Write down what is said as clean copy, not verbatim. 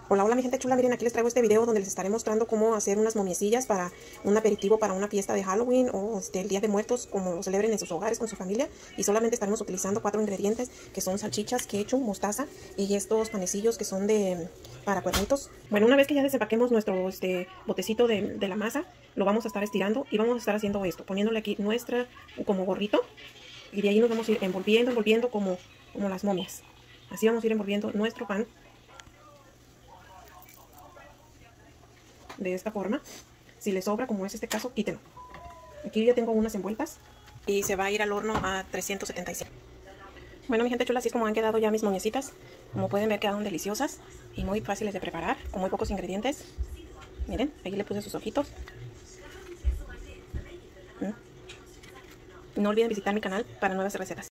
Hola, hola mi gente chula, miren aquí les traigo este video donde les estaré mostrando cómo hacer unas momiecillas para un aperitivo para una fiesta de Halloween o el Día de Muertos, como lo celebren en sus hogares con su familia. Y solamente estaremos utilizando 4 ingredientes que son salchichas, ketchup, mostaza y estos panecillos que son para cuernitos. Bueno, una vez que ya desempaquemos nuestro botecito de la masa, lo vamos a estar estirando y vamos a estar haciendo esto, poniéndole aquí nuestra como gorrito, y de ahí nos vamos a ir envolviendo como las momias. Así vamos a ir envolviendo nuestro pan de esta forma. Si le sobra, como es este caso, quítenlo. Aquí yo ya tengo unas envueltas y se va a ir al horno a 375. Bueno, mi gente chula, así es como han quedado ya mis moñecitas. Como pueden ver, quedaron deliciosas y muy fáciles de preparar, con muy pocos ingredientes. Miren, ahí le puse sus ojitos. No olviden visitar mi canal para nuevas recetas.